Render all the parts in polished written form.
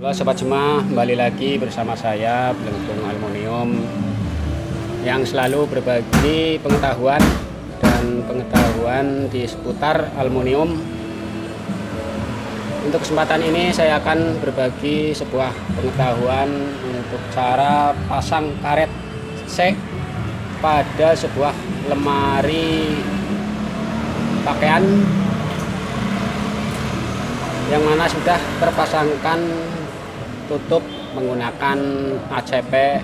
Halo Sobat Semua, kembali lagi bersama saya Belenggung Aluminium yang selalu berbagi pengetahuan di seputar aluminium. Untuk kesempatan ini saya akan berbagi sebuah pengetahuan untuk cara pasang karet C pada sebuah lemari pakaian yang mana sudah terpasangkan tutup menggunakan ACP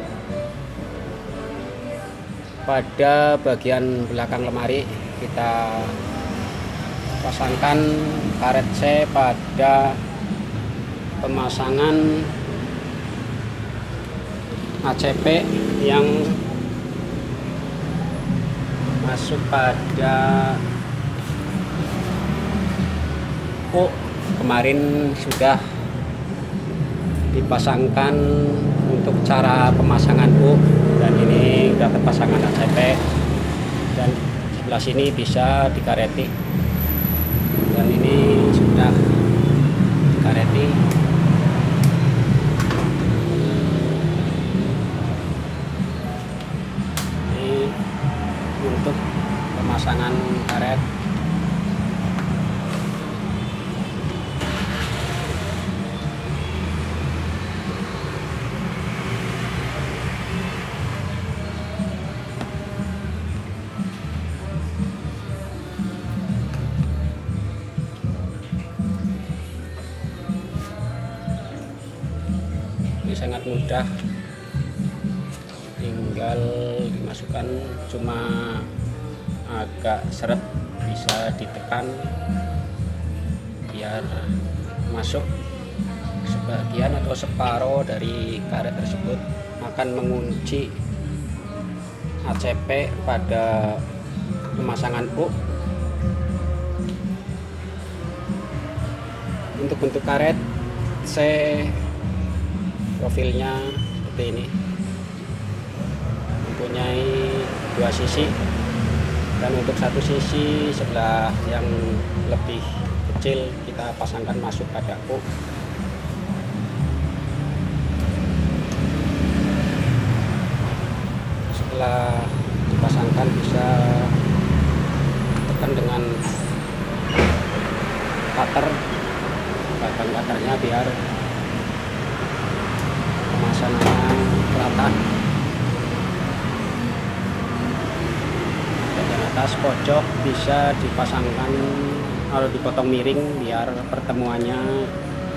pada bagian belakang lemari. Kita pasangkan karet C pada pemasangan ACP yang masuk pada U. Kemarin sudah dipasangkan untuk cara pemasangan U, dan ini sudah terpasangkan ACP, dan sebelah sini bisa dikareti, dan ini sudah dikareti. Ini untuk pemasangan karet. Ini sangat mudah, tinggal dimasukkan, cuma agak seret, bisa ditekan biar masuk sebagian atau separuh dari karet tersebut. Akan mengunci ACP pada pemasangan U. Untuk bentuk karet C profilnya seperti ini, mempunyai dua sisi, dan untuk satu sisi sebelah yang lebih kecil kita pasangkan masuk pada U. Setelah dipasangkan bisa tekan dengan cutter-nya biar pemasangan rata. Bagian atas pojok bisa dipasangkan atau dipotong miring biar pertemuannya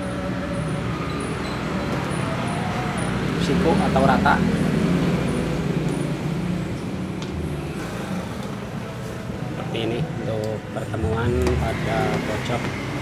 siku atau rata. Seperti ini untuk pertemuan pada pojok.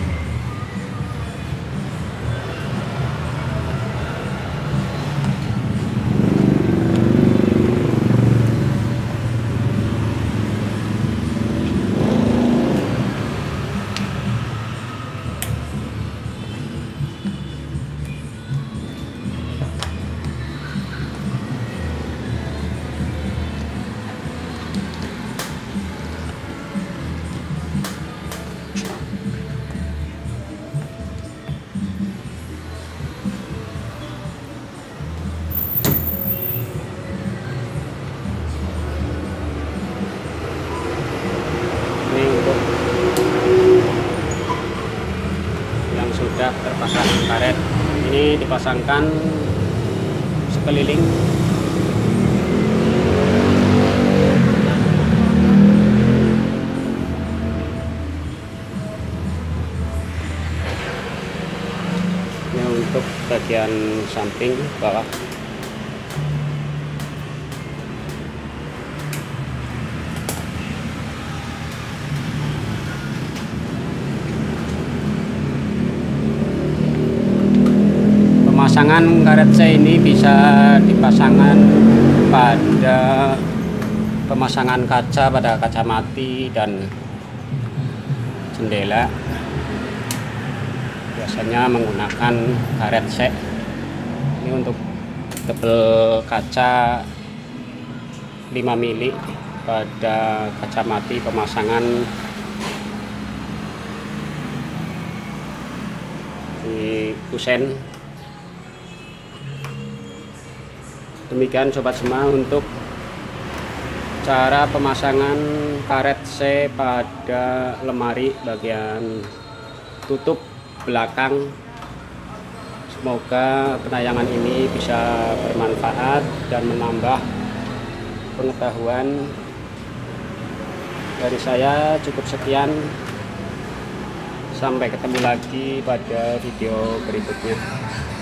Sudah terpasang karet, ini dipasangkan sekeliling. Ini untuk bagian samping bawah. Pemasangan karet C ini bisa dipasangkan pada pemasangan kaca pada kaca mati dan jendela. Biasanya menggunakan karet C. Ini untuk tebal kaca 5 mili pada kaca mati pemasangan di kusen Demikian sobat semua untuk cara pemasangan karet C pada lemari bagian tutup belakang. Semoga penayangan ini bisa bermanfaat dan menambah pengetahuan. Dari saya cukup sekian. Sampai ketemu lagi pada video berikutnya.